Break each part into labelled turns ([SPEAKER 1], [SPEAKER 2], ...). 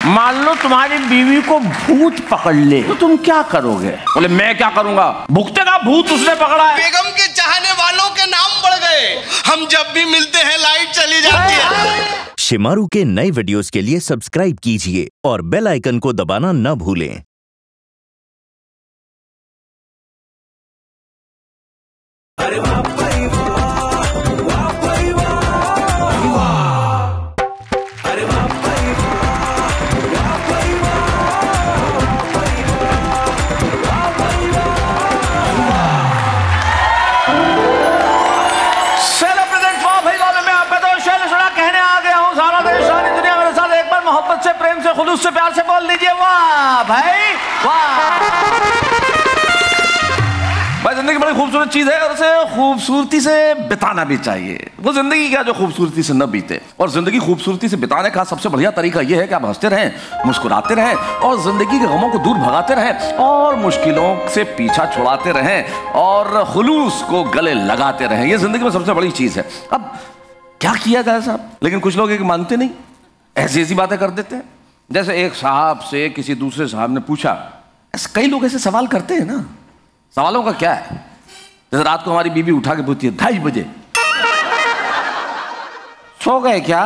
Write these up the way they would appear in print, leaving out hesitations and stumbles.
[SPEAKER 1] मान लो तुम्हारी बीवी को भूत पकड़ ले तो तुम क्या करोगे? बोले मैं क्या करूंगा, भुगते का भूत उसने पकड़ा है।
[SPEAKER 2] बेगम के चाहने वालों के नाम बढ़ गए, हम जब भी मिलते हैं लाइट चली जाती है।
[SPEAKER 3] शिमारू के नए वीडियोस के लिए सब्सक्राइब कीजिए और बेल आइकन को दबाना न भूलें। अरे
[SPEAKER 1] मोहब्बत से, प्रेम से, खुलूस से, प्यार से बोल दीजिए वाह भाई वाह। भाई जिंदगी बड़ी खूबसूरत चीज है और उसे खूबसूरती से बिताना भी चाहिए। वो जिंदगी क्या जो खूबसूरती से न बीते, और जिंदगी खूबसूरती से बिताने का सबसे बढ़िया तरीका यह है कि आप हंसते रहें, मुस्कुराते रहें और जिंदगी के गमों को दूर भगाते रहें और मुश्किलों से पीछा छुड़ाते रहें और खुलूस को गले लगाते रहें। ये जिंदगी में सबसे बड़ी चीज है। अब क्या किया जाए साहब, लेकिन कुछ लोग एक मानते नहीं, ऐसी ऐसी बातें कर देते हैं। जैसे एक साहब से किसी दूसरे साहब ने पूछा, ऐसे कई लोग ऐसे सवाल करते हैं ना, सवालों का क्या है। जैसे रात को हमारी बीवी उठा के पूछती है 2:30 बजे सो गए क्या?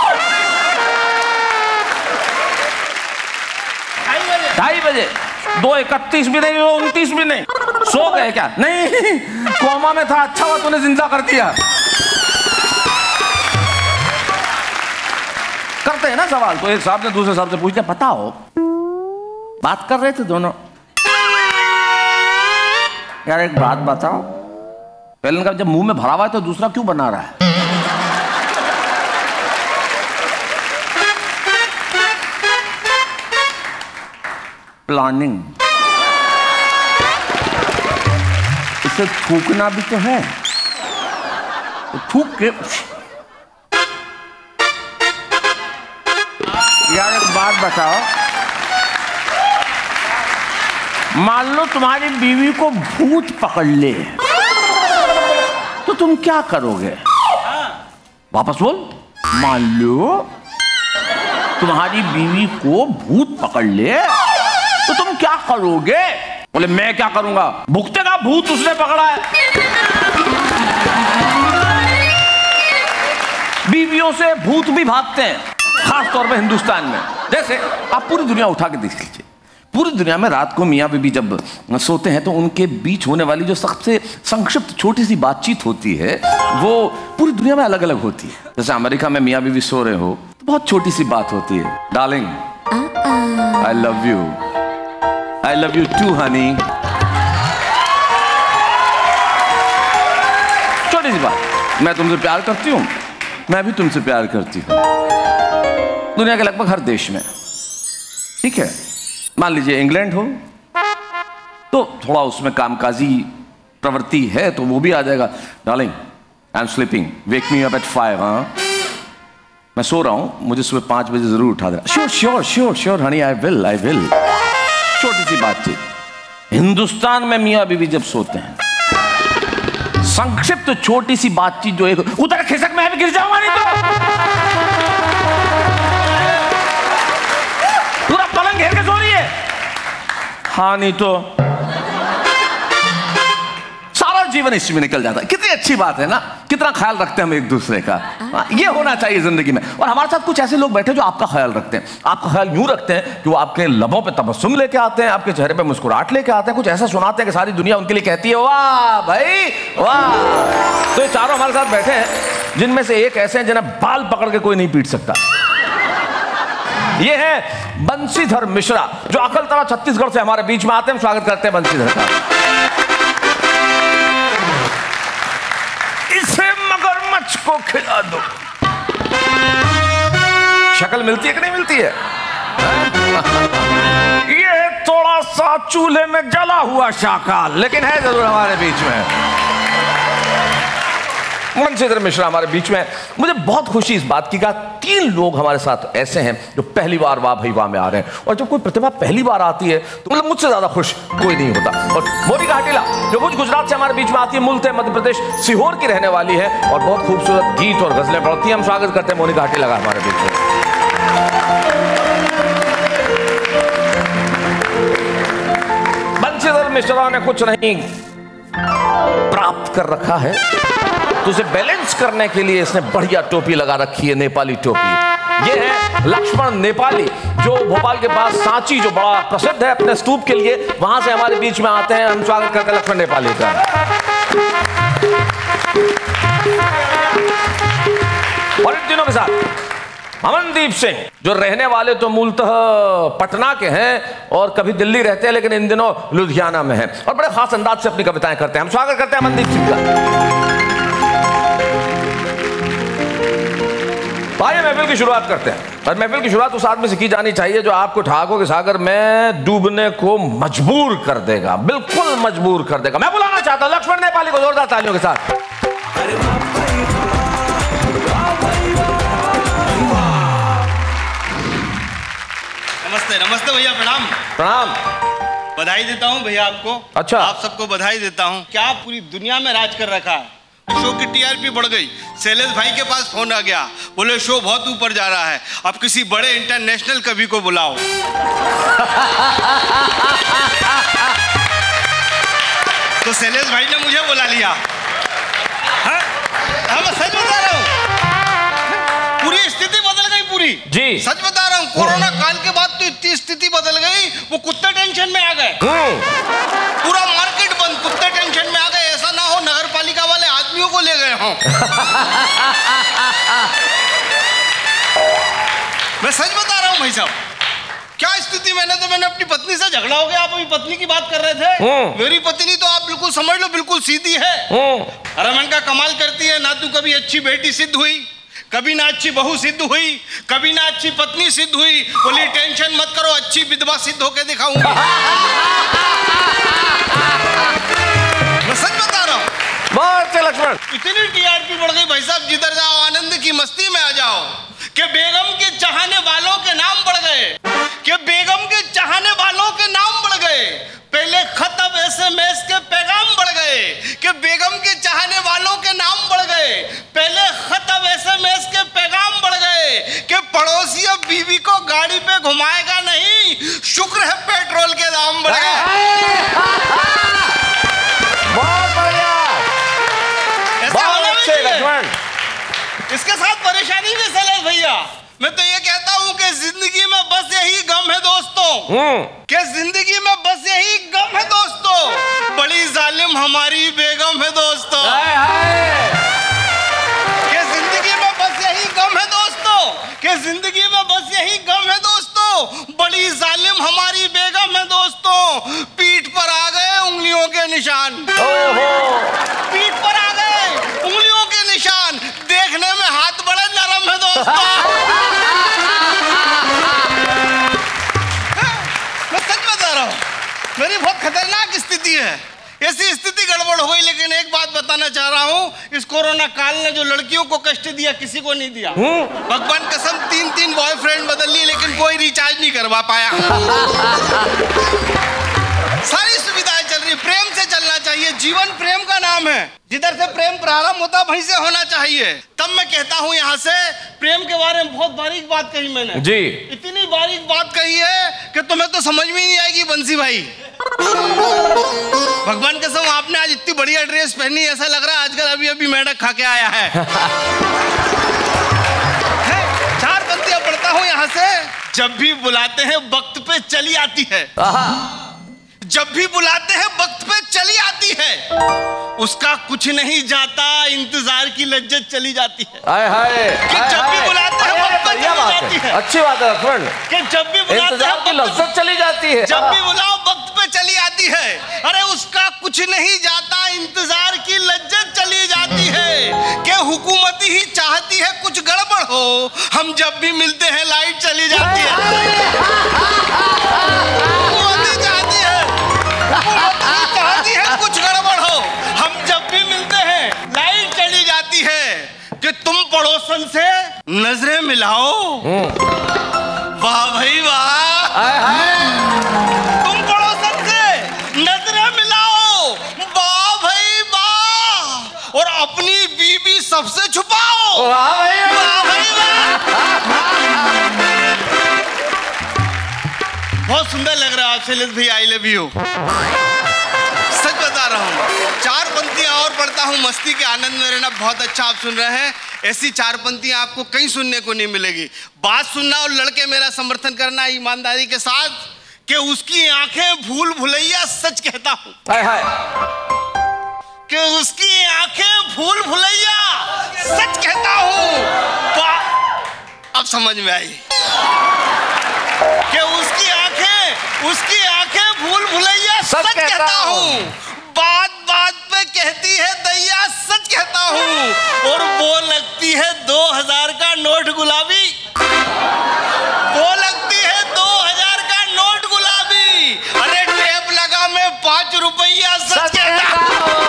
[SPEAKER 1] 2:30 बजे 2:31 भी नहीं, 2:29 भी नहीं, सो गए क्या? नहीं कोमा में था, अच्छा हुआ तूने जिंदा कर दिया। करते हैं ना सवाल। तो एक साहब ने दूसरे साहब से पूछ लिया, बताओ बात कर रहे थे दोनों, यार एक बात बताओ, पहले का जब मुंह में भरा हुआ है तो दूसरा क्यों बना रहा है? प्लानिंग। इसे थूकना भी तो है, तो थूक के यार एक बात बताओ, मान लो तुम्हारी बीवी को भूत पकड़ ले तो तुम क्या करोगे? वापस बोल। मान लो तुम्हारी बीवी को भूत पकड़ ले तो तुम क्या करोगे? बोले मैं क्या करूंगा, भुगते का भूत उसने पकड़ा है। बीवियों से भूत भी भागते हैं, खास तौर पे हिंदुस्तान में। जैसे आप पूरी दुनिया उठा के देख लीजिए, पूरी दुनिया में रात को मियाँ बीवी जब सोते हैं तो उनके बीच होने वाली जो सबसे संक्षिप्त छोटी सी बातचीत होती है वो पूरी दुनिया में अलग अलग होती है। जैसे अमेरिका में मियाँ बीवी सो रहे हो तो बहुत छोटी सी बात होती है, darling I love you too honey. छोटी सी बात, मैं तुमसे प्यार करती हूँ, मैं भी तुमसे प्यार करती हूँ। दुनिया के लगभग हर देश में, ठीक है। मान लीजिए इंग्लैंड हो तो थोड़ा उसमें कामकाजी प्रवृत्ति है तो वो भी आ जाएगा, darling I am sleeping, wake me up at 5। हाँ मैं सो रहा हूं, मुझे सुबह 5 बजे जरूर उठा देना। Sure sure sure sure honey, I will. छोटी सी बातचीत। हिंदुस्तान में मियाँ बीवी जब सोते हैं, संक्षिप्त छोटी सी बातचीत जो एक उधर खिसक में भी गिर जाऊंगा नहीं तो पूरा पलंग घेर के सो रही है। हाँ नहीं तो सारा जीवन इसी में निकल जाता है। कितनी अच्छी बात है ना, कितना ख्याल रखते हैं हम एक दूसरे का। ये होना चाहिए जिंदगी में। और हमारे साथ कुछ ऐसे लोग बैठे जो आपका ख्याल रखते हैं। आपका ख्याल यूं रखते हैं कि वो आपके लबों पे तबस्सुम लेके आते हैं, आपके चेहरे पे मुस्कुराहट लेके आते हैं, कुछ ऐसा सुनाते हैं कि सारी दुनिया उनके लिए कहती है वाह भाई वाह। तो ये चारों हमारे साथ बैठे हैं, जिनमें से एक ऐसे हैं जिन्हें बाल पकड़ के कोई नहीं पीट सकता। ये है बंसीधर मिश्रा, जो अकलतरा छत्तीसगढ़ से हमारे बीच में आते हैं। स्वागत करते हैं बंसीधर का। इसे मगरमच्छ को खिला दो। शक्ल मिलती है कि नहीं मिलती है? ये थोड़ा सा चूल्हे में जला हुआ शाकाल, लेकिन है जरूर हमारे बीच में। बंसीधर मिश्रा हमारे बीच में। मुझे बहुत खुशी इस बात की, 3 लोग हमारे साथ ऐसे हैं जो पहली बार वाह भाई वाह में आ रहे हैं। और जब कोई प्रतिभा पहली बार आती है तो मतलब मुझसे ज्यादा खुश कोई नहीं होता। और मोनिका हटीला जो कुछ गुजरात से हमारे बीच में आती है, मुल्क मध्य प्रदेश सीहोर की रहने वाली है और बहुत खूबसूरत गीत और गजलें पढ़ती है। हम स्वागत करते हैं मोनिका हटीला का हमारे बीच में। तरह ने कुछ नहीं प्राप्त कर रखा है, तो उसे बैलेंस करने के लिए इसने बढ़िया टोपी लगा रखी है, नेपाली टोपी। ये है लक्ष्मण नेपाली, जो भोपाल के पास सांची जो बड़ा प्रसिद्ध है अपने स्तूप के लिए, वहां से हमारे बीच में आते हैं। हम स्वागत करते हैं लक्ष्मण नेपाली का। और इन दिनों के साथ अमनदीप सिंह, जो रहने वाले तो मूलतः पटना के हैं और कभी दिल्ली रहते हैं, लेकिन इन दिनों लुधियाना में हैं और बड़े खास अंदाज से अपनी कविताएं करते हैं। हम स्वागत करते हैं अमनदीप सिंह का। आइए महफिल की शुरुआत करते हैं। और महफिल की शुरुआत उस आदमी से की जानी चाहिए जो आपको ठाकों के सागर में डूबने को मजबूर कर देगा, बिल्कुल मजबूर कर देगा। मैं बुलाना चाहता हूं लक्ष्मण नेपाली को जोरदार तालियों के साथ।
[SPEAKER 2] नमस्ते नमस्ते भैया, प्रणाम
[SPEAKER 1] प्रणाम।
[SPEAKER 2] बधाई देता हूँ भैया आपको।
[SPEAKER 1] अच्छा,
[SPEAKER 2] आप सबको बधाई देता हूँ। क्या पूरी दुनिया में राज कर रखा है, शो की टीआरपी बढ़ गई। शैलेश भाई के पास फोन आ गया, बोले शो बहुत ऊपर जा रहा है, अब किसी बड़े इंटरनेशनल कवि को बुलाओ। तो शैलेश भाई ने मुझे बुला लिया। हाँ, मैं सच बता रहा हूँ, पूरी स्थिति बदल गई पूरी
[SPEAKER 1] जी,
[SPEAKER 2] सच बता रहा हूँ। कोरोना काल के बाद तो इतनी स्थिति बदल गई, वो कुत्ते टेंशन में आ गए, पूरा मार्केट बंद, कुत्ते टेंशन में आ गए। ऐसा ना हो नगर पालिका वाले आदमियों को ले गए हों। मैं सच बता रहा हूँ भाई साहब, क्या स्थिति। मैंने अपनी पत्नी से झगड़ा हो गया। आप अभी पत्नी की बात कर रहे थे। मेरी पत्नी तो आप बिल्कुल समझ लो, बिल्कुल सीधी है। रमन का कमाल करती है ना। तू कभी अच्छी बेटी सिद्ध हुई, कभी ना अच्छी बहू सिद्ध हुई, कभी ना अच्छी पत्नी सिद्ध हुई। बोली टेंशन मत करो, अच्छी विधवा सिद्ध होके दिखाऊंगी। मैं सच बता रहा हूँ।
[SPEAKER 1] लक्ष्मण,
[SPEAKER 2] इतनी टीआरपी बढ़ गई भाई साहब, जिधर जाओ आनंद की मस्ती में आ जाओ। कि बेगम के चाहने वालों के नाम बढ़ गए, कि बेगम के चाहने वालों के नाम बढ़ गए। पहले खत अब SMS के पैगाम बढ़ गए, कि बेगम के चाहने वालों के नाम बढ़ गए। पहले खत अब SMS के पैगाम बढ़ गए, कि पड़ोसी अब बीवी को गाड़ी पे घुमाएगा नहीं, शुक्र है पेट्रोल के दाम बढ़ गए।
[SPEAKER 1] बहुत बढ़िया, बहुत अच्छे लक्ष्मण।
[SPEAKER 2] इसके साथ परेशानी भी शैलेश भैया, मैं तो ये कहता हूँ कि जिंदगी में बस यही गम है दोस्तों, कि जिंदगी में बस यही गम है दोस्तों, बड़ी जालिम हमारी बेगम है दोस्तों। कि जिंदगी में बस यही गम है दोस्तों, कि जिंदगी में बस यही गम है दोस्तों, बड़ी जालिम हमारी बेगम है दोस्तों। पीठ पर आ गए उंगलियों के निशान, पीठ पर आ गए उंगलियों के निशान, देखने में हाथ बड़े नरम है दोस्तों। मैं सच बता रहा हूँ, मेरी बहुत खतरनाक स्थिति है। ऐसी स्थिति गड़बड़ हो गई। लेकिन एक बात बताना चाह रहा हूँ, इस कोरोना काल ने जो लड़कियों को कष्ट दिया किसी को नहीं दिया। भगवान कसम 3-3 बॉयफ्रेंड बदल लिए, लेकिन कोई रिचार्ज नहीं करवा पाया। सारी सुविधाएं चल रही, प्रेम से चलना चाहिए। जीवन प्रेम का नाम है, जिधर से प्रेम प्रारंभ होता वहीं से होना चाहिए। तब मैं कहता हूँ यहाँ से, प्रेम के बारे में बहुत बारीक बात कही मैंने जी, इतनी बारीक बात कही है कि तुम्हें तो समझ में नहीं आएगी बंसी भाई। भगवान कसम, आपने आज इतनी बढ़िया ड्रेस पहनी, ऐसा लग रहा है आजकल अभी अभी मेढक खा के आया है। 4 पंक्तियां पढ़ता हूँ यहाँ से। जब भी बुलाते हैं वक्त पे चली आती है, जब भी बुलाते हैं वक्त पे चली आती है, उसका कुछ नहीं जाता, इंतजार की लज्जत चली जाती है।
[SPEAKER 1] हाय हाय,
[SPEAKER 2] कि जब भी बुलाते हैं वक्त पे चली जाती है।
[SPEAKER 1] अच्छी बात है लक्ष्मण,
[SPEAKER 2] कि जब भी बुलाते हैं
[SPEAKER 1] की लज्जत चली जाती है।
[SPEAKER 2] जब भी बुलाओ वक्त पे चली आती है। अरे उसका कुछ नहीं जाता, इंतजार की लज्जत चली जाती है। कि हुकूमत ही चाहती है कुछ गड़बड़ हो, हम जब भी मिलते हैं लाइट चली जाती है। चाहती है कुछ गड़बड़ हो, हम जब भी मिलते हैं लाइट चली जाती है। कि तुम पड़ोसन से नजरें मिलाओ, वाह भाई वाह। तुम पड़ोसन से नजरें मिलाओ, वाह भाई वाह। और अपनी बीबी सबसे छुपाओ, वाह भाई वाह। बहुत सुंदर लग रहा है आप शैलेश भाई, आई लव यू। रहा हूँ। 4 पंक्तियां और पढ़ता हूँ, मस्ती के आनंद में रहना। बहुत अच्छा आप सुन रहे हैं। ऐसी 4 पंक्तियां आपको कहीं सुनने को नहीं मिलेगी। बात सुनना और लड़के मेरा समर्थन करना ईमानदारी के साथ कि उसकी आंखें भूल भुलैया सच कहता हूँ। कि उसकी आंखें भूल भुलैया सच कहता हूँ। अब समझ में आई कि उसकी आंखें भूल भुलैया सच कहता हूँ। बात बात पे कहती है दैया सच कहता हूँ। और वो लगती है 2000 का नोट गुलाबी। वो लगती है 2000 का नोट गुलाबी। अरे टेप लगा मैं 5 रुपया सच कहता हूँ।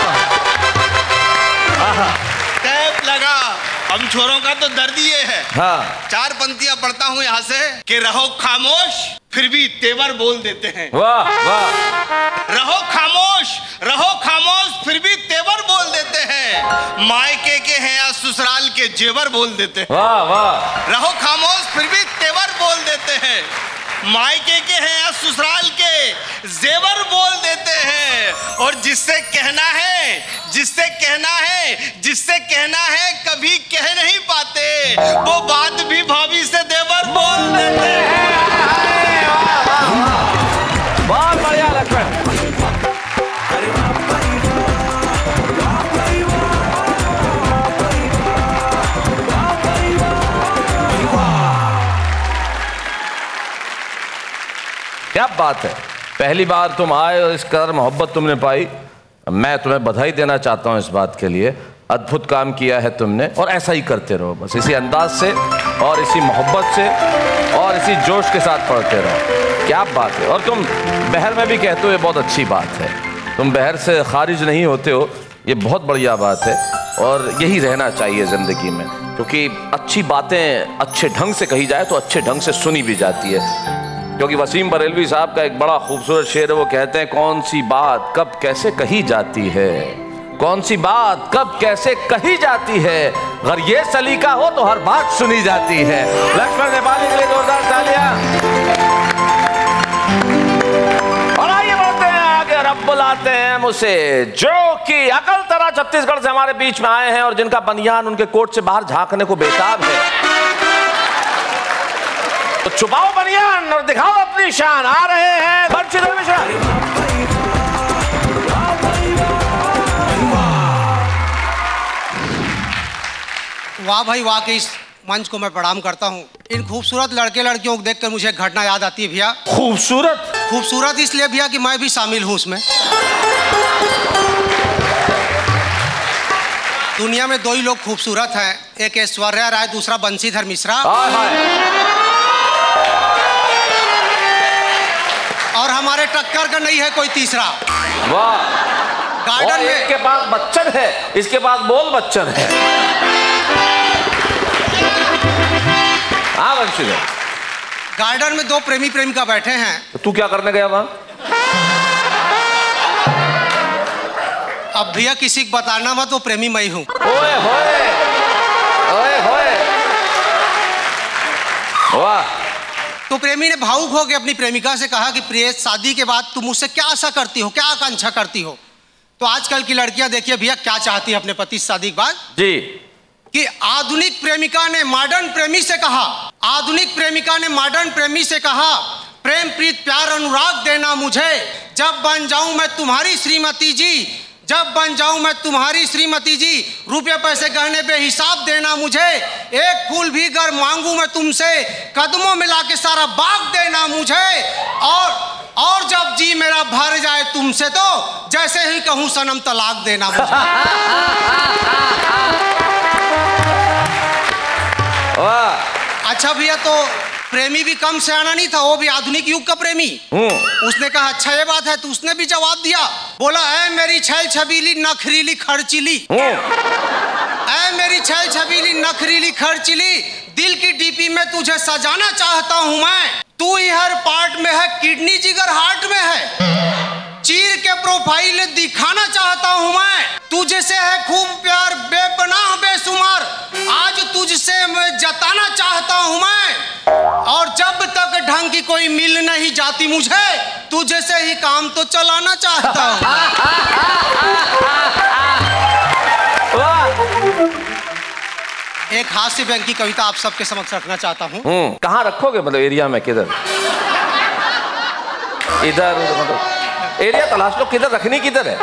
[SPEAKER 2] टेप लगा। हम छोरों का तो दर्द ये है। हाँ। 4 पंक्तियां पढ़ता हूँ यहाँ से कि रहो खामोश फिर भी तेवर बोल देते हैं। वाह वाह। रहो खामोश फिर भी तेवर बोल देते हैं। मायके के हैं या ससुराल के जेवर बोल देते हैं। वाह वाह। रहो खामोश फिर भी तेवर बोल देते हैं। मायके के हैं या ससुराल के जेवर बोल देते हैं। और जिससे कहना है कभी कह नहीं पाते, वो बात भी भाभी से देवर बोल देते हैं।
[SPEAKER 1] बहुत बढ़िया लक्ष्मण। क्या बात है, पहली बार तुम आए और इस कदर मोहब्बत तुमने पाई। मैं तुम्हें बधाई देना चाहता हूं इस बात के लिए। अद्भुत काम किया है तुमने और ऐसा ही करते रहो, बस इसी अंदाज से और इसी मोहब्बत से और इसी जोश के साथ पढ़ते रहो। क्या बात है। और तुम बहर में भी कहते हो, ये बहुत अच्छी बात है। तुम बहर से खारिज नहीं होते हो, ये बहुत बढ़िया बात है। और यही रहना चाहिए ज़िंदगी में, क्योंकि अच्छी बातें अच्छे ढंग से कही जाए तो अच्छे ढंग से सुनी भी जाती है। क्योंकि वसीम बरेलवी साहब का एक बड़ा खूबसूरत शेर है, वो कहते हैं कौन सी बात कब कैसे कही जाती है, कौन सी बात कब कैसे कही जाती है, अगर ये सलीका हो तो हर बात सुनी जाती है। लक्ष्मण नेपाली के लिए जोरदार तालियां। और आइए बढ़ते हैं आगे। रब बुलाते हैं मुझसे, जो कि अकल तरह छत्तीसगढ़ से हमारे बीच में आए हैं और जिनका बनियान उनके कोट से बाहर झांकने को बेताब है। तो छुपाओ बनियान और दिखाओ अपनी शान। आ रहे हैं बंशीधर मिश्रा।
[SPEAKER 4] वाह भाई वाह के इस मंच को मैं प्रणाम करता हूँ। इन खूबसूरत लड़के लड़कियों को देखकर मुझे एक घटना याद आती है भैया। खूबसूरत इसलिए भैया कि मैं भी शामिल हूँ उसमें। दुनिया में 2 ही लोग खूबसूरत हैं, एक ऐश्वर्या राय, दूसरा बंशीधर मिश्रा। और हमारे टक्कर का नहीं है कोई तीसरा।
[SPEAKER 1] वाह।
[SPEAKER 4] गार्डन में
[SPEAKER 1] इसके पास बच्चन है, इसके पास बोल बच्चन है। हाँ बंशीधर।
[SPEAKER 4] गार्डन में 2 प्रेमी प्रेमिका बैठे हैं।
[SPEAKER 1] तो तू क्या करने गया वहां?
[SPEAKER 4] अब भैया किसी को बताना मत, वो प्रेमी मैं हूँ।
[SPEAKER 1] ओए होए, ओए होए। वाह।
[SPEAKER 4] तो प्रेमी ने भावुक होकर अपनी प्रेमिका से कहा कि प्रिय, शादी के बाद तुम मुझसे क्या आशा करती हो, क्या आकांक्षा करती हो? तो आजकल की लड़कियां देखिए भैया क्या चाहती है अपने पति से शादी के बाद
[SPEAKER 1] जी।
[SPEAKER 4] कि आधुनिक प्रेमिका ने मॉडर्न प्रेमी से कहा, प्रेम प्रीत प्यार अनुराग देना मुझे, जब बन जाऊं मैं तुम्हारी श्रीमती जी, रुपये पैसे गहने पे हिसाब देना मुझे, एक फूल भी गर मांगू मैं तुमसे, कदमों में लाके सारा बाग देना मुझे, और जब जी मेरा भर जाए तुमसे तो जैसे ही कहूं सनम तलाक देना मुझे। अच्छा भैया, तो प्रेमी भी कम सयाना नहीं था, वो भी आधुनिक युग का प्रेमी। उसने कहा अच्छा ये बात है, तो उसने भी जवाब दिया, बोला ऐ मेरी छैल छबीली नखरीली खर्चिली, ऐ मेरी छैल छबीली नखरीली खर्चिली, दिल की डीपी में तुझे सजाना चाहता हूं मैं, तू ही हर पार्ट में है, किडनी जिगर हार्ट में है, चीर के प्रोफाइल दिखाना चाहता हूं मैं, तुझे से है खूब प्यार बेपनाह बेशुमार, आज तुझसे मैं जताना चाहता हूं मैं, और जब तक ढंग की कोई मिल नहीं जाती मुझे, तुझे से ही काम तो चलाना चाहता हूँ। एक हास्य व्यंग की कविता आप सबके समक्ष रखना चाहता हूँ।
[SPEAKER 1] कहाँ रखोगे? मतलब एरिया में किधर? इधर मतलब एरिया तलाश लो, किधर रखनी किधर है?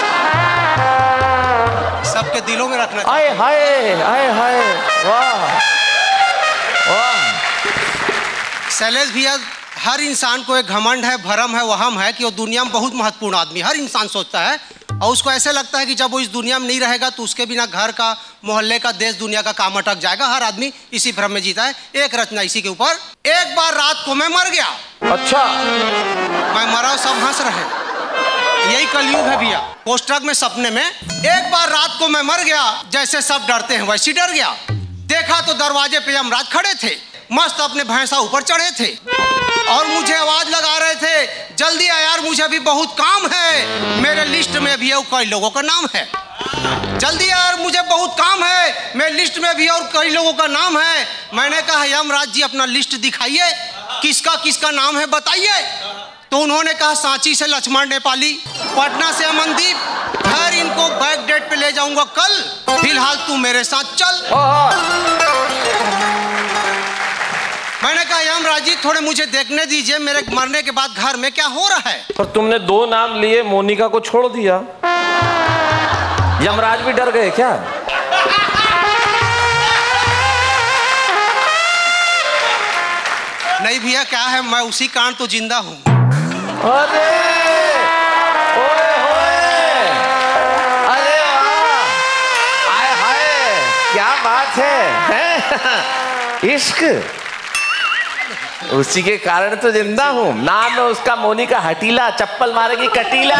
[SPEAKER 4] सबके दिलों में रखना।
[SPEAKER 1] आए हाय आए हाय, वाह वाह।
[SPEAKER 4] शैलेश भैया, हर इंसान को एक घमंड है, भरम है, वहम है कि वो दुनिया में बहुत महत्वपूर्ण आदमी, हर इंसान सोचता है। और उसको ऐसे लगता है कि जब वो इस दुनिया में नहीं रहेगा तो उसके बिना घर का, मोहल्ले का, देश दुनिया का काम अटक जाएगा। हर आदमी इसी भ्रम में जीता है। एक रचना इसी के ऊपर। एक बार रात को मैं मर गया।
[SPEAKER 1] अच्छा।
[SPEAKER 4] मैं मरा, सब हंस रहे, यही कलयुग है भैया। पोस्टर में सपने में एक बार रात को मैं मर गया, जैसे सब डरते हैं वैसे डर गया। देखा तो दरवाजे पे यमराज खड़े थे, मस्त अपने भैंसा ऊपर चढ़े थे और मुझे आवाज लगा रहे थे, जल्दी आ यार, मुझे अभी बहुत काम है, मेरे लिस्ट में भी और कई लोगों का नाम है। जल्दी यार, मुझे बहुत काम है, मेरे लिस्ट में भी और कई लोगों का नाम है। मैंने कहा यमराज जी अपना लिस्ट दिखाइए, किसका किसका नाम है बताइए। तो उन्होंने कहा सांची से लक्ष्मण नेपाली, पटना से अमनदीप, खैर इनको बैक डेट पे ले जाऊंगा कल, फिलहाल तू मेरे साथ चल। मैंने कहा यमराज जी थोड़े मुझे देखने दीजिए, मेरे मरने के बाद घर में क्या हो रहा है।
[SPEAKER 1] पर तुमने 2 नाम लिए, मोनिका को छोड़ दिया। यमराज भी डर गए क्या?
[SPEAKER 4] नहीं भैया, क्या है, मैं उसी कारण तो जिंदा हूँ।
[SPEAKER 1] अरे ओए होए, अरे वाह, आए हाय, क्या बात है? इश्क, उसी के कारण तो जिंदा हूँ। नाम है उसका मोनिका हटीला, चप्पल मारेगी कटीला।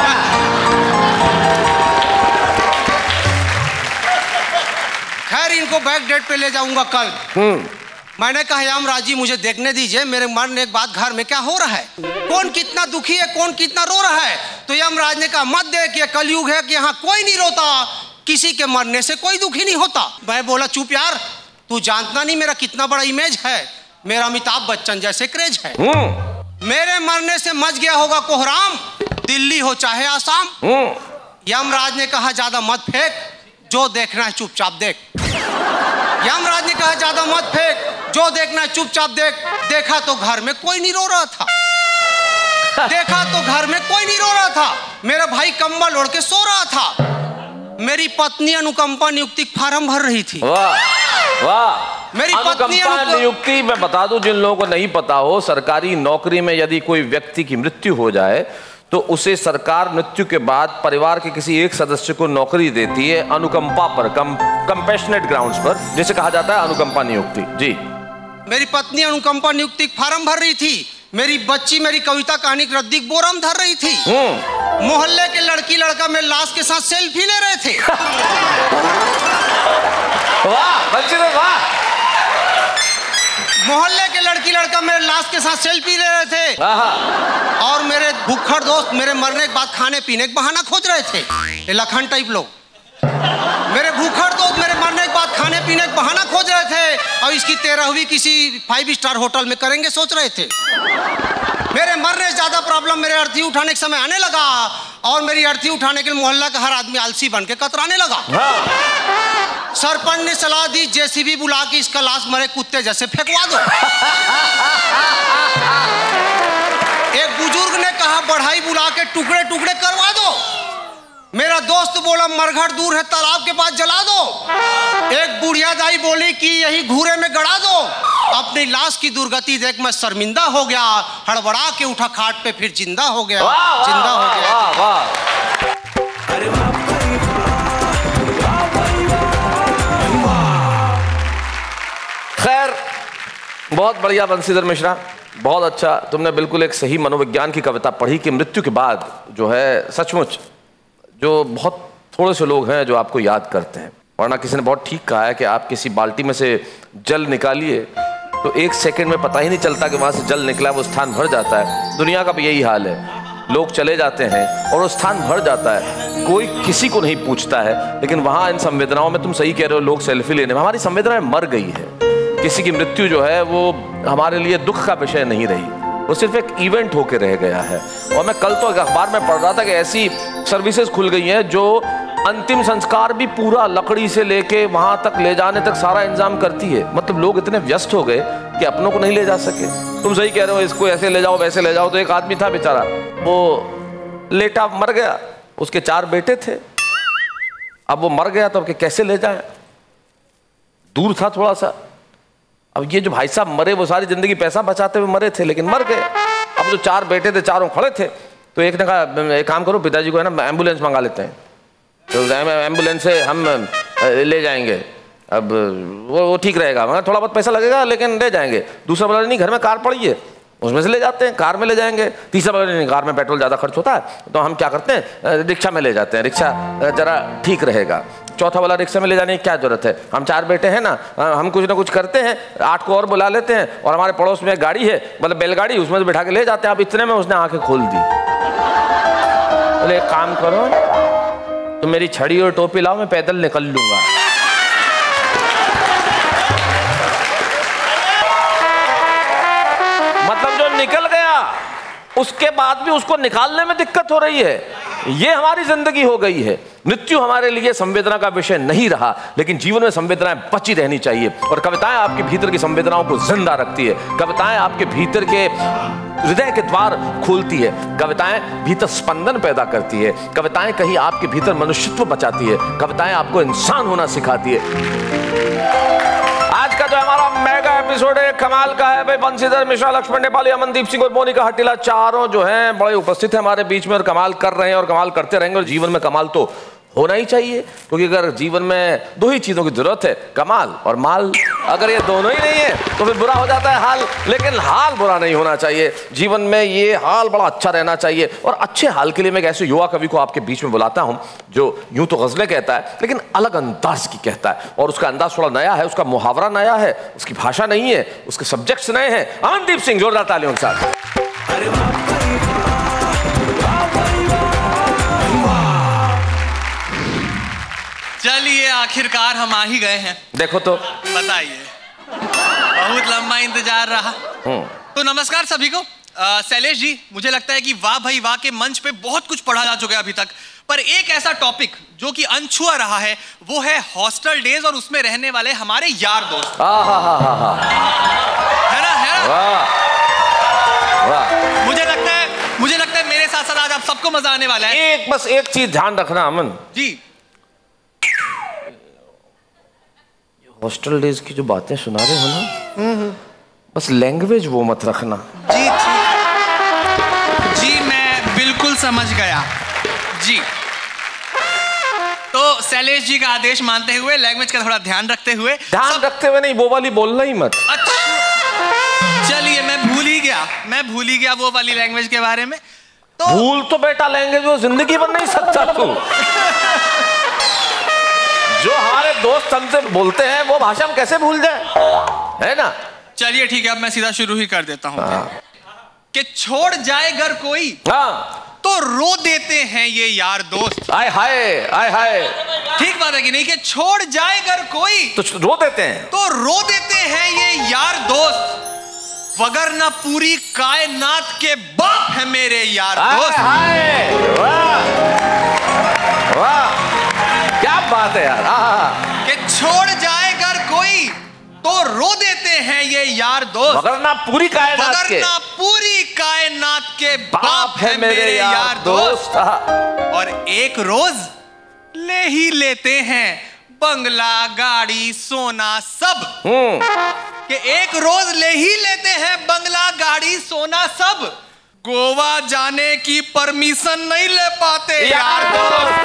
[SPEAKER 4] खैर इनको बैक डेट पे ले जाऊंगा कल। मैंने कहा यमराज जी मुझे देखने दीजिए, मेरे मरने के बाद घर में क्या हो रहा है, कौन कितना दुखी है, कौन कितना रो रहा है। तो यमराज ने कहा मत देख, ये कलयुग है कि यहाँ कोई नहीं रोता, किसी के मरने से कोई दुखी नहीं होता। मैं बोला चुप यार, तू जानता नहीं मेरा कितना बड़ा इमेज है, मेरा अमिताभ बच्चन जैसे क्रेज है। मेरे मरने से मच गया होगा कोहराम, दिल्ली हो चाहे आसाम। यमराज ने कहा ज्यादा मत फेंक, जो देखना है चुपचाप देख। यमराज ने कहा ज्यादा मत फेंक, जो देखना है चुपचाप देख। देखा तो घर में कोई नहीं रो रहा था। देखा तो घर में कोई नहीं रो रहा था, मेरा भाई कंबल ओढ़ के सो रहा था। मेरी पत्नी अनुकंपा नियुक्ति फार्म भर रही थी।
[SPEAKER 1] वाह वाह।
[SPEAKER 4] मेरी पत्नी
[SPEAKER 1] नियुक्ति, मैं बता दूं जिन लोगों को नहीं पता हो, सरकारी नौकरी में यदि कोई व्यक्ति की मृत्यु हो जाए तो उसे सरकार मृत्यु के बाद परिवार के किसी एक सदस्य को नौकरी देती है अनुकंपा पर, कंपैशनेट ग्राउंड्स पर, जिसे कहा जाता है अनुकंपा नियुक्ति। जी।
[SPEAKER 4] मेरी पत्नी अनुकंपा नियुक्ति फार्म भर रही थी, मेरी बच्ची मेरी कविता कहानी रद्दी बोरम धर रही थी। मोहल्ले के लड़की लड़का मेरे लाश के साथ सेल्फी ले रहे थे।
[SPEAKER 1] वाह बच्चे, वाह।
[SPEAKER 4] मोहल्ले के लड़की लड़का मेरे लाश के साथ सेल्फी ले रहे थे और मेरे भूखड़ दोस्त मेरे मरने के बाद खाने पीने का बहाना खोज रहे थे। ये लखन टाइप लोग, मेरे भूखड़ दोस्त मेरे मरने के बाद खाने पीने का बहाना खोज रहे थे और इसकी 13वीं किसी 5 स्टार होटल में करेंगे सोच रहे थे। मेरे मरने से ज्यादा प्रॉब्लम मेरे अर्थी उठाने के समय आने लगा और मेरी अर्थी उठाने के लिए मोहल्ला का हर आदमी आलसी बन के कतराने लगा। सरपंच ने सलाह दी जेसीबी बुला के इसका लाश मरे कुत्ते जैसे फेंकवा दो। एक बुजुर्ग ने कहा बढ़ाई बुला के टुकड़े टुकड़े करवा दो। मेरा दोस्त बोला मरघट दूर है, तालाब के पास जला दो। एक बुढ़िया दाई बोली कि यही घूरे में गड़ा दो। अपनी लाश की दुर्गति देख मैं शर्मिंदा हो गया, हड़बड़ा के उठा खाट पे फिर जिंदा हो गया। जिंदा हो गया।
[SPEAKER 1] खैर, बहुत बढ़िया बंसीधर मिश्रा, बहुत अच्छा। तुमने बिल्कुल एक सही मनोविज्ञान की कविता पढ़ी कि मृत्यु के बाद जो है सचमुच जो बहुत थोड़े से लोग हैं जो आपको याद करते हैं। वरना किसी ने बहुत ठीक कहा है कि आप किसी बाल्टी में से जल निकालिए तो 1 सेकंड में पता ही नहीं चलता कि वहाँ से जल निकला, वो स्थान भर जाता है। दुनिया का भी यही हाल है, लोग चले जाते हैं और वो स्थान भर जाता है, कोई किसी को नहीं पूछता है। लेकिन वहाँ इन संवेदनाओं में तुम सही कह रहे हो, लोग सेल्फी लेने में, हमारी संवेदनाएं मर गई है। किसी की मृत्यु जो है वो हमारे लिए दुख का विषय नहीं रही, वो सिर्फ एक इवेंट होके रह गया है। और मैं कल तो अखबार में पढ़ रहा था कि ऐसी सर्विसेज खुल गई हैं जो अंतिम संस्कार भी पूरा लकड़ी से लेके वहां तक ले जाने तक सारा इंतजाम करती है। मतलब लोग इतने व्यस्त हो गए कि अपनों को नहीं ले जा सके। तुम सही कह रहे हो, इसको ऐसे ले जाओ वैसे ले जाओ। तो एक आदमी था बेचारा, वो लेटा मर गया, उसके 4 बेटे थे। अब वो मर गया तो अब कैसे ले जाए, दूर था थोड़ा सा। अब ये जो भाई साहब मरे वो सारी जिंदगी पैसा बचाते हुए मरे थे, लेकिन मर गए। अब जो 4 बेटे थे, चारों खड़े थे। तो एक ने कहा एक काम करो, पिताजी को है ना एम्बुलेंस मंगा लेते हैं, तो एम्बुलेंस से हम ले जाएंगे। अब वो ठीक रहेगा, मगर थोड़ा बहुत पैसा लगेगा लेकिन ले जाएंगे। दूसरा बोला नहीं, घर में कार पड़ी है, उसमें से ले जाते हैं, कार में ले जाएंगे। तीसरा बोला नहीं, कार में पेट्रोल ज़्यादा खर्च होता है तो हम क्या करते हैं, रिक्शा में ले जाते हैं, रिक्शा ज़रा ठीक रहेगा। चौथा वाला रिक्शा में ले जाने की क्या जरूरत है, हम 4 बेटे हैं ना, हम कुछ ना कुछ करते हैं, 8 को और बुला लेते हैं, और हमारे पड़ोस में एक गाड़ी है, मतलब बैलगाड़ी, उसमें से बैठा के ले जाते हैं। अब इतने में उसने आंखें खोल दी। बोले एक काम करो, तो मेरी छड़ी और टोपी लाओ, मैं पैदल निकल लूंगा। मतलब जो निकल गया उसके बाद भी उसको निकालने में दिक्कत हो रही है। ये हमारी जिंदगी हो गई है। मृत्यु हमारे लिए संवेदना का विषय नहीं रहा, लेकिन जीवन में संवेदनाएं बची रहनी चाहिए। और कविताएं आपके भीतर की संवेदनाओं को जिंदा रखती है। कविताएं आपके भीतर के हृदय के द्वार खोलती है। कविताएं भीतर स्पंदन पैदा करती है। कविताएं कहीं आपके भीतर मनुष्यत्व बचाती है। कविताएं आपको इंसान होना सिखाती है। आज का जो हमारा मेगा एपिसोड है कमाल का है भाई। बंसीधर मिश्रा, लक्ष्मण नेपाली, अमनदीप सिंह और मोनिका हट्टिला चारों जो हैं बड़े उपस्थित हैं हमारे बीच में और कमाल कर रहे हैं और कमाल करते रहेंगे। और जीवन में कमाल तो होना ही चाहिए, क्योंकि अगर जीवन में 2 ही चीजों की जरूरत है, कमाल और माल। अगर ये दोनों ही नहीं है तो फिर बुरा हो जाता है हाल। लेकिन हाल बुरा नहीं होना चाहिए, जीवन में ये हाल बड़ा अच्छा रहना चाहिए। और अच्छे हाल के लिए मैं एक ऐसे युवा कवि को आपके बीच में बुलाता हूं जो यूं तो गजलें कहता है लेकिन अलग अंदाज की कहता है। और उसका अंदाज थोड़ा नया है, उसका मुहावरा नया है, उसकी भाषा नहीं है, उसके सब्जेक्ट्स नए हैं। अमनदीप सिंह, जोरदार तालियों के साथ।
[SPEAKER 5] चलिए आखिरकार हम आ ही गए हैं।
[SPEAKER 1] देखो तो
[SPEAKER 5] बताइए, बहुत लंबा इंतजार रहा। तो नमस्कार सभी को। शैलेश जी, मुझे लगता है कि वाह भाई वाह के मंच पे बहुत कुछ पढ़ा जा चुका है अभी तक, पर एक ऐसा टॉपिक जो कि अनछुआ रहा है वो है हॉस्टल डेज और उसमें रहने वाले हमारे यार दोस्त। है ना? वाह। मुझे लगता है मेरे साथ साथ आज आप सबको मजा आने वाला है।
[SPEAKER 1] बस एक चीज ध्यान रखना अमन
[SPEAKER 5] जी,
[SPEAKER 1] हॉस्टल डेज की जो बातें सुना रहे हो ना, बस लैंग्वेज वो मत रखना।
[SPEAKER 5] जी जी, मैं बिल्कुल समझ गया जी। तो शैलेश जी का आदेश मानते हुए, लैंग्वेज का थोड़ा ध्यान रखते हुए
[SPEAKER 1] नहीं, वो वाली बोलना ही मत।
[SPEAKER 5] अच्छा चलिए, मैं भूल ही गया वो वाली लैंग्वेज के बारे में। तो
[SPEAKER 1] भूल तो बेटा लैंग्वेज वो जिंदगी बन नहीं सकता तू। जो हमारे दोस्त हमसे बोलते हैं वो भाषा हम कैसे भूल जाए, है ना?
[SPEAKER 5] चलिए ठीक है, अब मैं सीधा शुरू ही कर देता हूँ। कि छोड़ जाए घर कोई तो रो देते हैं ये यार दोस्त।
[SPEAKER 1] आय हाय, आय हाय।
[SPEAKER 5] ठीक बात है कि नहीं? कि छोड़ जाए घर कोई
[SPEAKER 1] तो रो देते हैं
[SPEAKER 5] ये यार दोस्त, वगरना पूरी कायनात के बाप है मेरे यार दोस्त।
[SPEAKER 1] हाय, वाह वाह, क्या बात है यार।
[SPEAKER 5] कि छोड़ जाए घर कोई तो रो देते हैं ये यार दोस्त,
[SPEAKER 1] वगरना पूरी कायनात के
[SPEAKER 5] बाप है मेरे यार दोस्त। और एक रोज ले ही लेते हैं बंगला, गाड़ी, सोना सब। कि एक रोज ले ही लेते हैं बंगला, गाड़ी, सोना सब। गोवा जाने की परमिशन नहीं ले पाते यार दोस्त।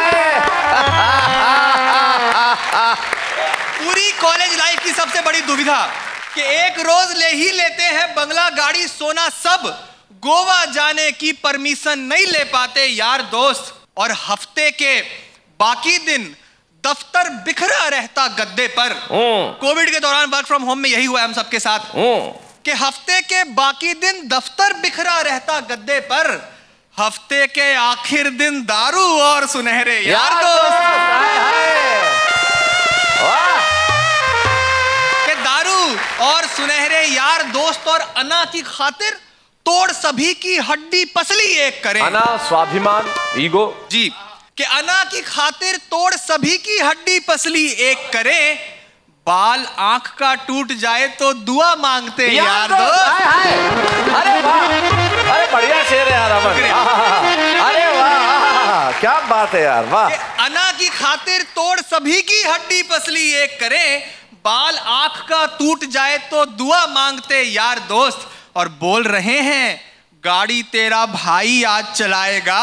[SPEAKER 5] पूरी कॉलेज लाइफ की सबसे बड़ी दुविधा कि एक रोज ले ही लेते हैं बंगला, गाड़ी, सोना सब। गोवा जाने की परमिशन नहीं ले पाते यार दोस्त। और हफ्ते के बाकी दिन दफ्तर बिखरा रहता गद्दे पर। कोविड के दौरान वर्क फ्रॉम होम में यही हुआ हम सबके साथ कि हफ्ते के बाकी दिन दफ्तर बिखरा रहता गद्दे पर। हफ्ते के आखिर दिन दारू और सुनहरे यार दोस्त। के दारू और सुनहरे यार दोस्त और अना की खातिर तोड़ सभी की हड्डी पसली एक करे।
[SPEAKER 1] अना, स्वाभिमान, ईगो
[SPEAKER 5] जी, कि अना की खातिर तोड़ सभी की हड्डी पसली एक करे, बाल आंख का टूट जाए तो दुआ मांगते यार दोस्त।
[SPEAKER 1] अरे वाह, अरे बढ़िया शेर है यार अमन। अरे वाह, क्या बात है यार, वाह।
[SPEAKER 5] अना की खातिर तोड़ सभी की हड्डी पसली एक करे, बाल आंख का टूट जाए तो दुआ मांगते यार दोस्त। और बोल रहे हैं गाड़ी तेरा भाई आज चलाएगा।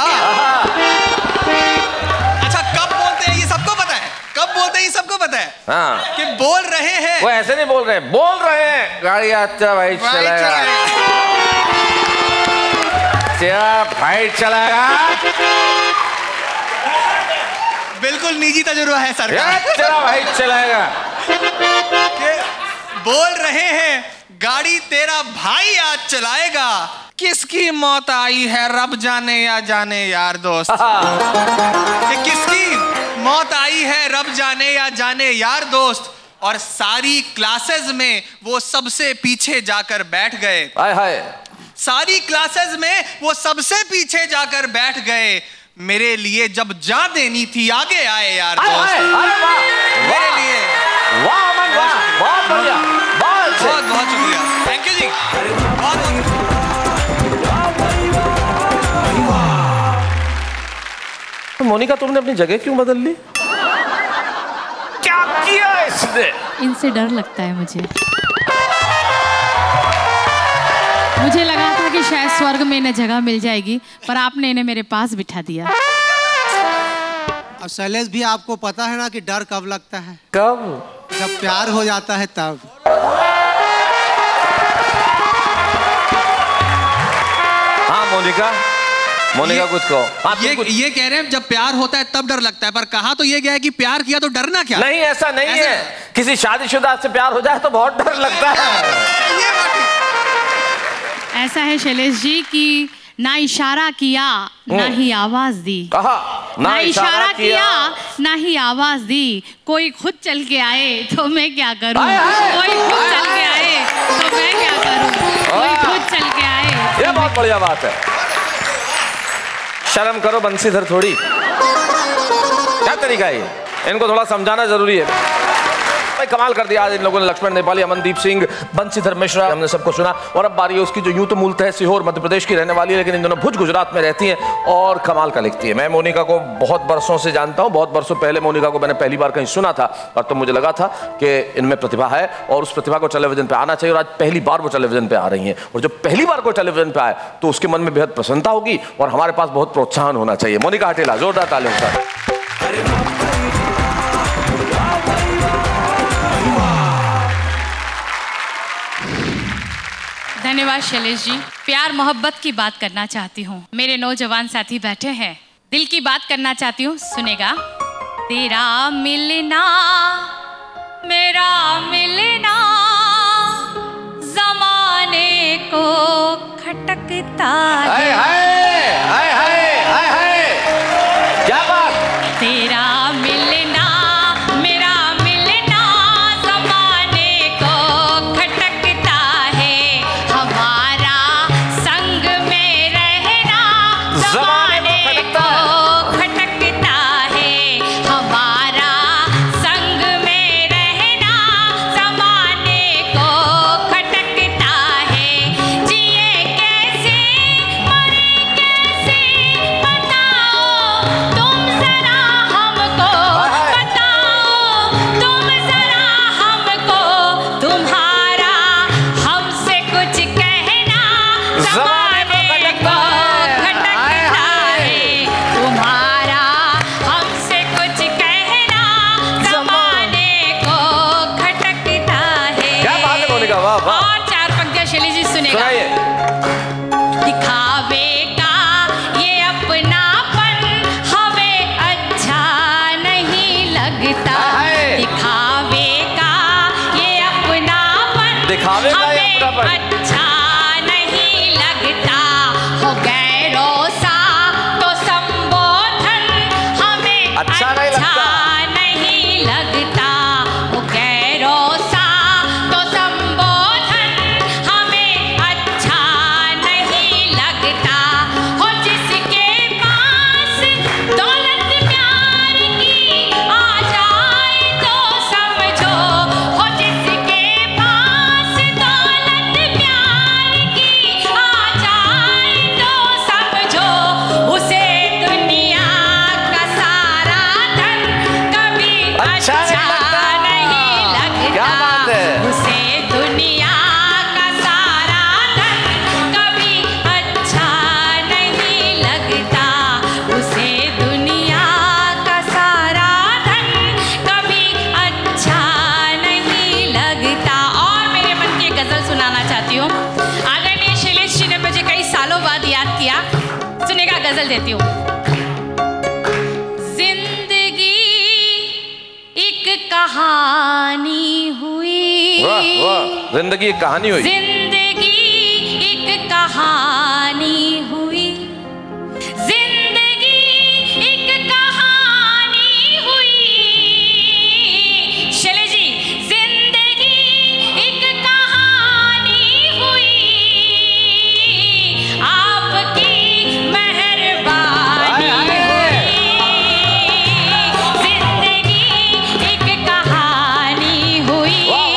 [SPEAKER 5] अच्छा, कब बोलते हैं ये सबको पता है, कब बोलते हैं ये सबको पता है।
[SPEAKER 1] हाँ।
[SPEAKER 5] कि बोल रहे हैं,
[SPEAKER 1] वो ऐसे नहीं बोल रहे हैं गाड़ी आज तेरा भाई चलाएगा, तेरा भाई चलाएगा।
[SPEAKER 5] बिल्कुल निजी तजुर्बा है सर का।
[SPEAKER 1] तेरा भाई चलाएगा।
[SPEAKER 5] बोल रहे हैं गाड़ी तेरा भाई आज चलाएगा, किसकी मौत आई है रब जाने या जाने यार दोस्त। कि किसकी मौत आई है रब जाने या जाने यार दोस्त। और सारी क्लासेस में वो सबसे पीछे जाकर बैठ गए।
[SPEAKER 1] हाय हाय।
[SPEAKER 5] सारी क्लासेस में वो सबसे पीछे जाकर बैठ गए। मेरे लिए जब जा देनी थी आगे आए यार दोस्त। मेरे लिए
[SPEAKER 1] वाह अमन, वाह, बहुत बढ़िया,
[SPEAKER 5] बहुत बहुत शुक्रिया, थैंक यू जी, बहुत।
[SPEAKER 1] मोनिका, तुमने अपनी जगह क्यों बदल ली? क्या किया इसने?
[SPEAKER 6] इनसे डर लगता है मुझे। मुझे लगा था कि शायद स्वर्ग में इन्हें जगह मिल जाएगी, पर आपने इन्हें मेरे पास बिठा दिया।
[SPEAKER 4] अब शैलेश भी आपको पता है ना कि डर कब लगता है?
[SPEAKER 1] कब?
[SPEAKER 4] जब प्यार हो जाता है तब।
[SPEAKER 1] हाँ मोनिका, मोनिका कुछ कहो।
[SPEAKER 5] ये कह रहे हैं जब प्यार होता है तब डर लगता है, पर कहा तो ये गया है कि प्यार किया तो डरना क्या?
[SPEAKER 1] नहीं, ऐसा नहीं है। किसी शादीशुदा से प्यार हो जाए तो बहुत डर लगता है।
[SPEAKER 5] ये बात
[SPEAKER 6] ऐसा है शैलेश जी कि ना इशारा किया ना ही आवाज दी।
[SPEAKER 1] कहा
[SPEAKER 6] ना इशारा किया ना ही आवाज दी। कोई खुद चल के आए तो मैं क्या करूं? कोई खुद चल के आए तो मैं क्या करूं? कोई खुद चल के आए।
[SPEAKER 1] ये बहुत बढ़िया बात है। शर्म करो बंसीधर, थोड़ी क्या तरीका है ये? इनको थोड़ा समझाना जरूरी है। भाई कमाल कर दिया आज इन लोगों ने। लक्ष्मण नेपाली, अमनदीप सिंह, बंसीधर मिश्रा, हमने सबको सुना। और अब बारी है उसकी जो यूं तो मूलतः है सीहोर मध्य प्रदेश की रहने वाली है, लेकिन इन दोनों भुज गुजरात में रहती हैं और कमाल का लिखती है। मैं मोनिका को बहुत बरसों से जानता हूं। बहुत बरसों पहले मोनिका को मैंने पहली बार कहीं सुना था और तो मुझे लगा था कि इनमें प्रतिभा है और उस प्रतिभा को टेलीविजन पे आना चाहिए। और आज पहली बार वो टेलीविजन पे आ रही हैं। और जब पहली बार कोई टेलीविजन पे आए तो उसके मन में बेहद प्रसन्नता होगी और हमारे पास बहुत प्रोत्साहन होना चाहिए। मोनिका हटेला, जोरदार तालियों के साथ।
[SPEAKER 6] धन्यवाद शैलेश जी। प्यार मोहब्बत की बात करना चाहती हूँ। मेरे नौजवान साथी बैठे हैं, दिल की बात करना चाहती हूँ, सुनेगा। तेरा मिलना मेरा मिलना जमाने को खटकता है।
[SPEAKER 1] हाय हाय हाय हाय, क्या बात।
[SPEAKER 6] तेरा मिलना मेरा मिलना जमाने को खटकता है। हमारा संग में रहना जमाने को खटकता है। हमारा संग में रहना जमाने को खटकता है। जिए कैसे मरे सुनेगा, गजल देती हूँ। जिंदगी एक कहानी हुई।
[SPEAKER 1] वाह वाह, जिंदगी एक कहानी हुई।
[SPEAKER 6] जिंदगी एक कहानी हुई। जिंदगी एक कहानी हुई। शैले जी, जिंदगी एक कहानी हुई। आपकी मेहरबानी हुई। जिंदगी एक कहानी हुई।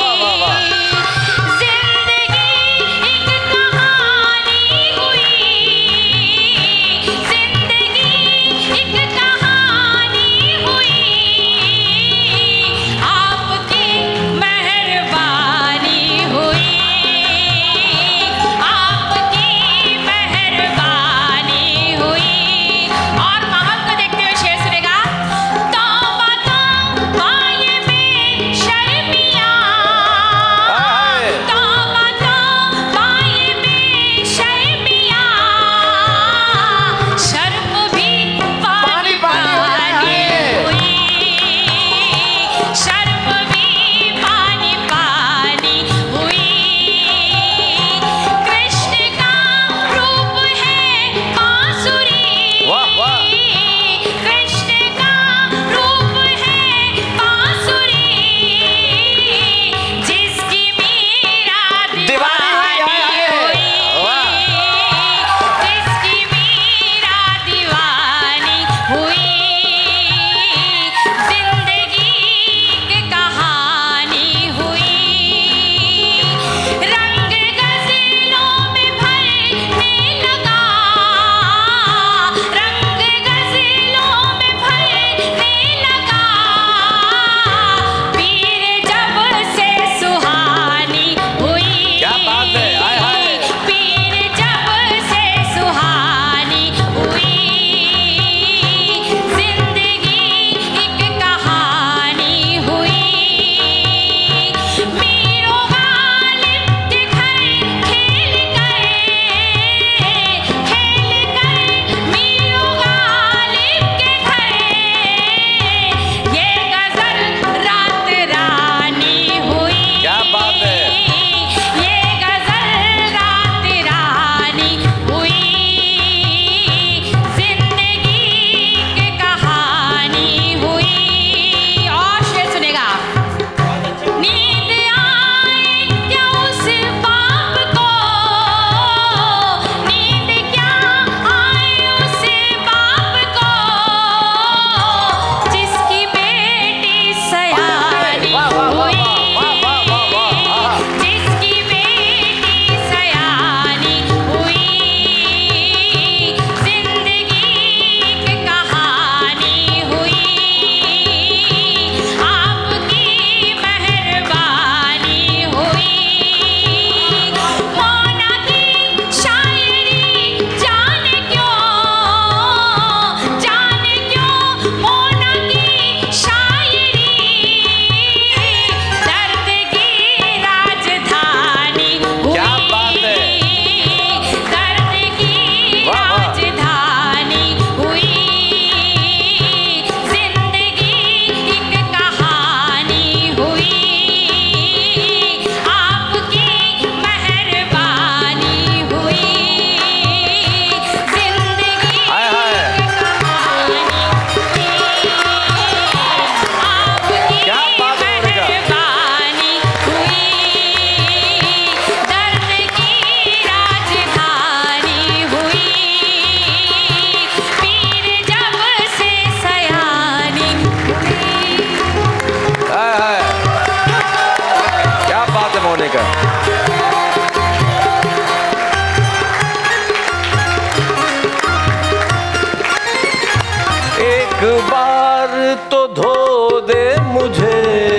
[SPEAKER 1] बार तो धो दे मुझे,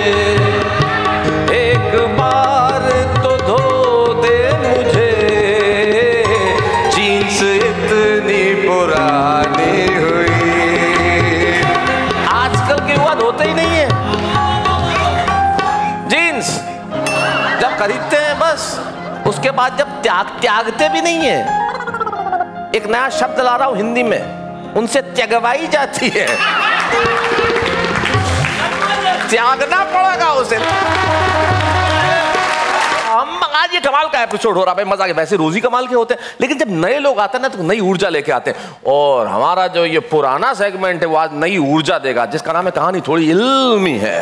[SPEAKER 1] एक बार तो धो दे मुझे, जीन्स इतनी पुरानी हुई। आजकल के युवा धोते ही नहीं है जीन्स, जब खरीदते हैं बस, उसके बाद जब त्यागते भी नहीं है। एक एक नया शब्द ला रहा हूं हिंदी में, उनसे त्यागवाई जाती है, त्यागना पड़ेगा उसे। हम आज ये कमाल का एपिसोड हो रहा है भाई, मजा के वैसे रोज ही कमाल के होते हैं, लेकिन जब नए लोग आते हैं ना तो नई ऊर्जा लेके आते हैं। और हमारा जो ये पुराना सेगमेंट है वो आज नई ऊर्जा देगा, जिसका नाम है कहानी थोड़ी इल्मी है।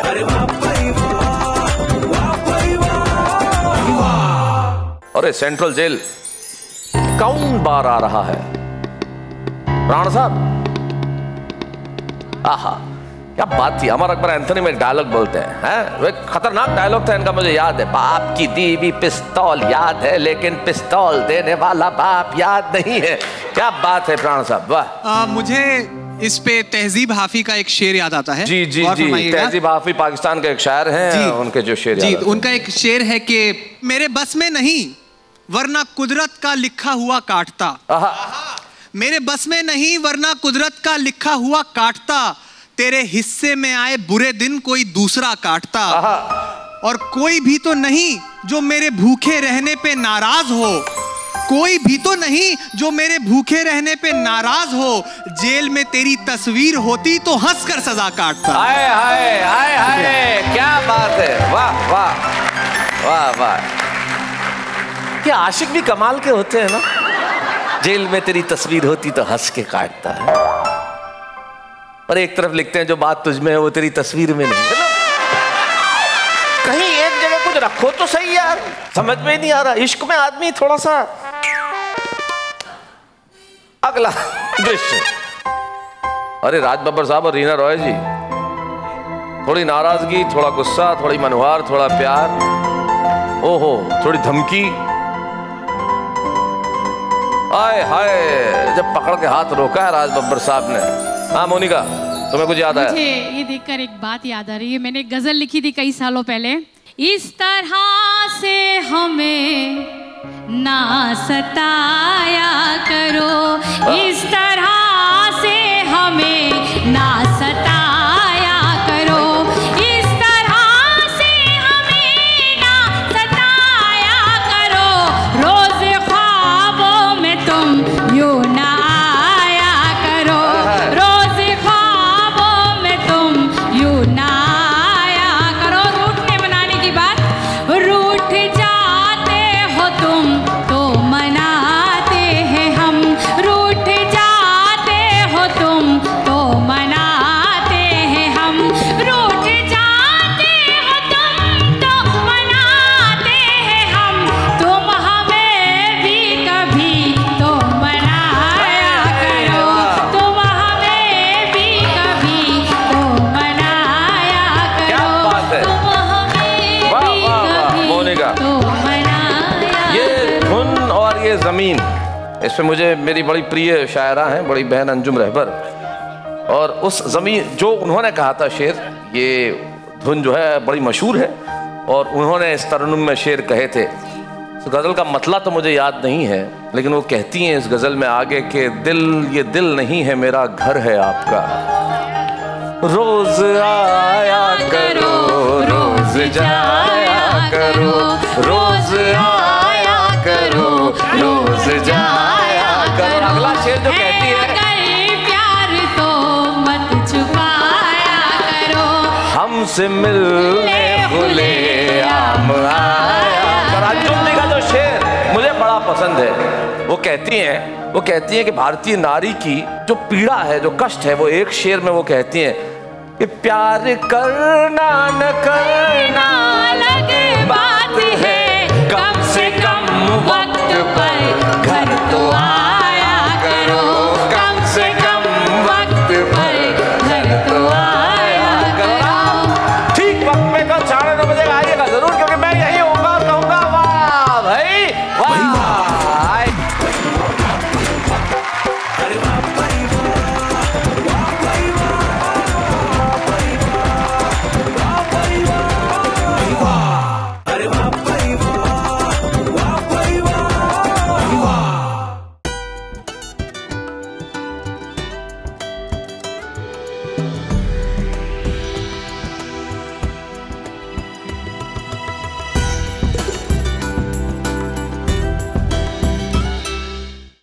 [SPEAKER 1] अरे सेंट्रल जेल कौन बार आ रहा है? राणा साहब, आहा क्या बात थी। अमर अकबर एंथोनी में एक डायलॉग बोलते हैं, वो एक खतरनाक डायलॉग था इनका, मुझे याद है। बाप की दी हुई पिस्तौल याद है, लेकिन पिस्तौल देने वाला बाप याद नहीं है। क्या बात है प्राण साहब, वाह।
[SPEAKER 5] मुझे इस पे तहजीब हाफी का एक शेर याद आता है।
[SPEAKER 1] जी जी जी, तहजीब हाफी पाकिस्तान के एक शायर हैं, उनके जो शेर
[SPEAKER 5] जी, उनका एक शेर है कि मेरे बस में नहीं वरना कुदरत का लिखा हुआ काटता। मेरे बस में नहीं वरना कुदरत का लिखा हुआ काटता, तेरे हिस्से में आए बुरे दिन कोई दूसरा काटता। और कोई भी तो नहीं जो मेरे भूखे रहने पे नाराज हो, कोई भी तो नहीं जो मेरे भूखे रहने पे नाराज हो, जेल में तेरी तस्वीर होती तो हंसकर सजा काटता।
[SPEAKER 1] हाय हाय हाय हाय, क्या बात है, वाह वाह वाह वाह। क्या आशिक भी कमाल के होते हैं ना, जेल में तेरी तस्वीर होती तो हंस के काटता है। और एक तरफ लिखते हैं जो बात तुझ में है वो तेरी तस्वीर में नहीं है। कहीं एक जगह कुछ रखो तो सही यार, समझ में नहीं आ रहा। इश्क में आदमी थोड़ा सा। अगला दृश्य, अरे राज बब्बर साहब और रीना रॉय जी, थोड़ी नाराजगी, थोड़ा गुस्सा, थोड़ी मनोहार, थोड़ा प्यार, ओहो थोड़ी धमकी, हाय हाय, जब पकड़ के हाथ रोका है राज बब्बर साहब ने। हाँ मोनिका, तुम्हें कुछ याद आया?
[SPEAKER 6] मुझे ये देखकर एक बात याद आ रही है, मैंने एक गजल लिखी थी कई सालों पहले। इस तरह से हमें ना सताया करो, इस तरह से हमें ना सताया करो, इस तरह से हमें ना सताया करो, रोज ख्वाबों में तुम यूं ना आया करो, रोज ख्वाबों में तुम यूं ना आया करो। रूठने मनाने की बात, रूठ जाते हो तुम तो मनाते हैं हम, रूठ जाते हो तुम तो मनाते हैं हम, रूठ जाते हो तुम तो मनाते हैं हम, तुम हमें भी कभी तो मनाया करो, तुम हमें भी कभी तो मनाया करो, तुम हमें भी कभी तो मनाया।
[SPEAKER 1] ये धुन और ये जमीन, इसमें मुझे मेरी बड़ी प्रिय शायरा हैं, बड़ी बहन अंजुम रहबर, और उस जमीन जो उन्होंने कहा था शेर, ये धुन जो है बड़ी मशहूर है, और उन्होंने इस तरन्नुम में शेर कहे थे। इस गज़ल का मतलब तो मुझे याद नहीं है, लेकिन वो कहती हैं इस गज़ल में आगे कि दिल ये दिल नहीं है मेरा घर है आपका, रोज आया करो रोज जाया करो, रोज आया करो रोज जाया करो। अगला शेर जो कहती है,
[SPEAKER 6] प्यार तो मत छुपाया करो,
[SPEAKER 1] हमसे मिलने खुले आम आया करो। अंजुम जी का जो शेर मुझे बड़ा पसंद है, वो कहती हैं कि भारतीय नारी की जो पीड़ा है, जो कष्ट है, वो एक शेर में वो कहती हैं कि प्यार करना न करना अलग बात है, कम से कम वक्त पर घर तो आया करो, कम से कम वक्त पर घर तो आया करो। ठीक वक्त पे कल 9:30 बजे आइएगा जरूर, क्योंकि मैं यही होगा और कहूँगा वाह भाई वाह।